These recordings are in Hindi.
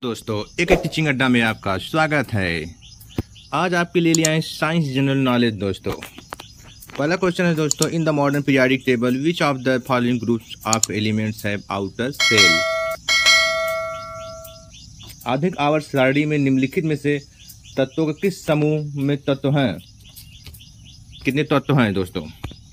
दोस्तों एक टीचिंग अड्डा में आपका स्वागत है। आज आपके लिए आए साइंस जनरल नॉलेज। दोस्तों पहला क्वेश्चन है दोस्तों, in the modern periodic table which of the following groups of elements have outer shell. आधुनिक आवर्त सारणी में निम्नलिखित में से तत्वों के किस समूह में तत्व हैं? कितने तत्व हैं दोस्तों?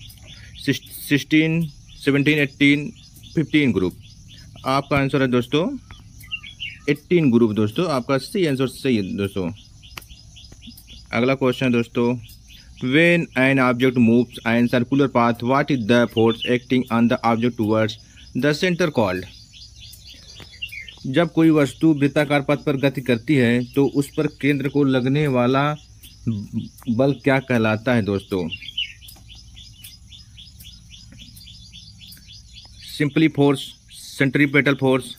16, 17, 18, 15 ग्रुप। आपका आंसर है दोस्तों 18 ग्रुप। दोस्तों आपका सही आंसर सही है दोस्तों। अगला क्वेश्चन है दोस्तों, when an object moves in circular path what is the force acting on the object towards the centre called. जब कोई वस्तु वृत्ताकार पथ पर गति करती है तो उस पर केंद्र को लगने वाला बल क्या कहलाता है दोस्तों? सिंपली फोर्स, सेंट्रीपेटल फोर्स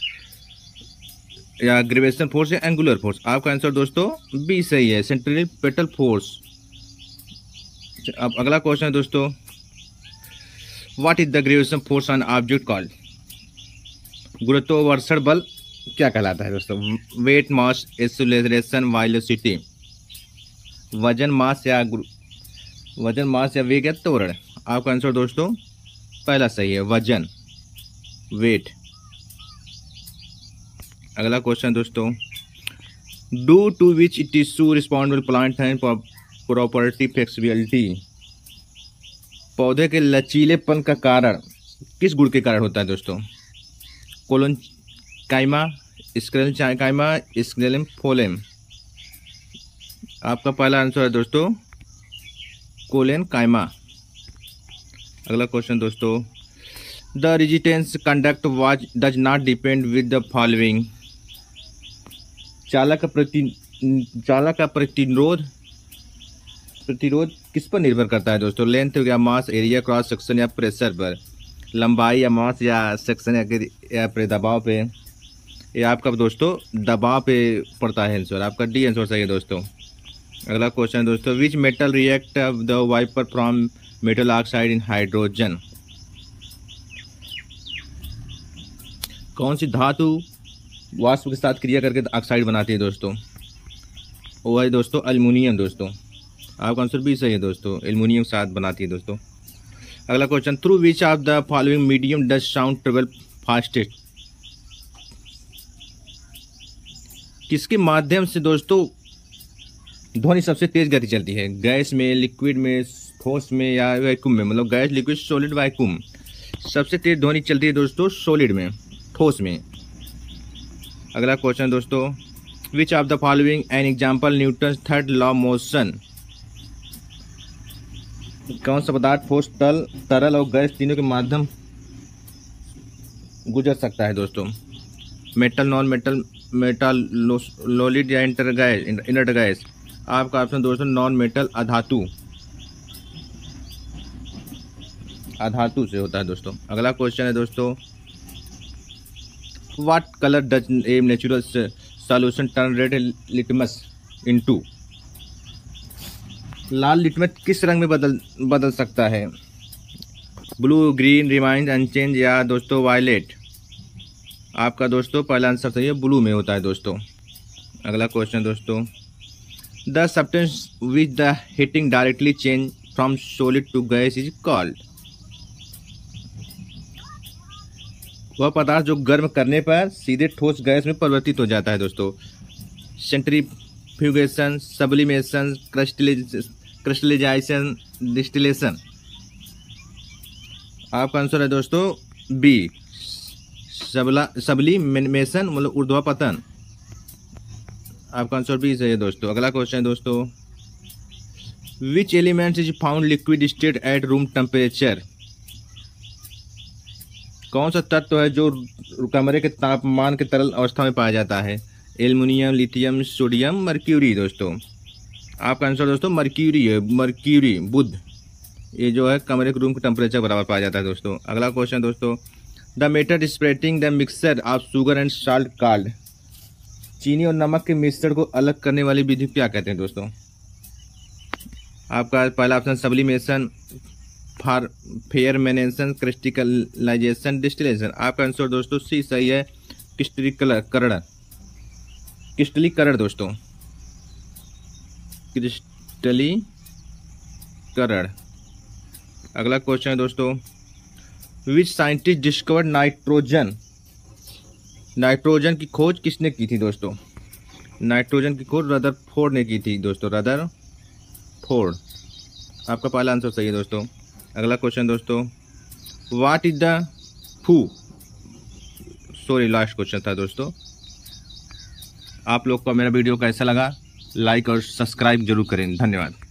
या ग्रेविटेशन फोर्स या एंगुलर फोर्स। आपका आंसर दोस्तों बी सही है, सेंट्रीपेटल फोर्स। अब अगला क्वेश्चन है दोस्तों, what is the gravitation force on object called. गुरुत्वाकर्षण बल क्या कहलाता है दोस्तों? Weight, mass, acceleration, velocity. वजन, मास या वेग या त्वरण। आपका आंसर दोस्तों पहला सही है, वजन, वेट। अगला क्वेश्चन दोस्तों, due to which tissue responsible plant and property flexibility. पौधे के लचीलेपन का कारण किस गुण के कारण होता है दोस्तों? Collenchyma, sclerenchyma, scleral phloem. आपका पहला आंसर है दोस्तों कोलेन काइमा। अगला क्वेश्चन दोस्तों, the resistance conduct which does not depend with the following. चालक का प्रतिरोध किस पर निर्भर करता है दोस्तों? लेंथ या मास, एरिया, क्रॉस सेक्शन या प्रेशर पर। लंबाई या मास या सेक्शन या दबाव पे। ये आपका दोस्तों दबाव पे पड़ता है आंसर। आपका डी आंसर सही है दोस्तों। अगला क्वेश्चन है दोस्तों, which metal react the wiper from metal oxide in hydrogen. कौन सी धातु वाष्प के साथ क्रिया करके ऑक्साइड बनाती है दोस्तों? वो है दोस्तों एल्युमिनियम। दोस्तों आपका आंसर भी सही है दोस्तों, एल्युमिनियम के साथ बनाती है दोस्तों। अगला question, through which of the following medium does sound travel fastest. किसके माध्यम से दोस्तों ध्वनि सबसे तेज गति चलती है? गैस में, लिक्विड में, ठोस में या वैक्यूम में। मतलब गैस, लिक्विड, सॉलिड, वैक्यूम। सबसे तेज ध्वनि चलती है दोस्तों सॉलिड में, ठोस में। अगला क्वेश्चन दोस्तों, which of the following an example Newton third law motion. कौन सा पदार्थ ठोस, तरल और गैस तीनों के माध्यम गुजर सकता है दोस्तों? मेटल, नॉन मेटल, मेटालोलिड या इनर्ट गैस। आपका ऑप्शन दोस्तों नॉन मेटल, अधातु से होता है दोस्तों। अगला क्वेश्चन है दोस्तों, what colour does a natural solution turn red litmus into. लाल लिटमस किस रंग में बदल सकता है? ब्लू, ग्रीन, रिमाइंड, अनचेंज या दोस्तों वायलेट। आपका दोस्तों पहला आंसर सही है, ब्लू में होता है दोस्तों। अगला क्वेश्चन दोस्तों, the substance which the heating directly change from solid to gas is called. वह पदार्थ जो गर्म करने पर सीधे ठोस गैस में परिवर्तित हो जाता है दोस्तों। Centrifugation, sublimation, crystallisation, distillation. आपका आंसर है दोस्तों बी, सब्लिमेशन मतलब ऊर्ध्वापतन। आपका आंसर बी सही है दोस्तों। अगला क्वेश्चन है दोस्तों, which element is found liquid state at room temperature. कौन सा तत्व है जो कमरे के तापमान के तरल अवस्था में पाया जाता है? Aluminium, lithium, sodium, mercury. दोस्तों आपका आंसर दोस्तों मर्क्यूरी है, मर्क्यूरी, बुध। ये जो है कमरे के रूम के टेम्परेचर बराबर पाया जाता है दोस्तों। अगला क्वेश्चन दोस्तों, the method spreading the mixture of sugar and salt called. चीनी और नमक के मिश्रण को अलग करने वाली विधि क्या कहते हैं दोस्तों? आपका पहला option sublimation, fermentation, crystallisation, distillation. आपका आंसर दोस्तों सी सही है, क्रिस्टलीकरण। क्रिस्टलीकरण दोस्तों, क्रिस्टलीकरण। अगला क्वेश्चन है दोस्तों, which scientist discovered nitrogen. Nitrogen की खोज किसने की थी दोस्तों? नाइट्रोजन की खोज रदरफोर्ड ने की थी दोस्तों, रदरफोर्ड। आपका पहला आंसर सही है दोस्तों। अगला क्वेश्चन दोस्तों, what is the last question था दोस्तों। आप लोग को मेरा वीडियो कैसा लगा, लाइक और सब्सक्राइब जरूर करें। धन्यवाद।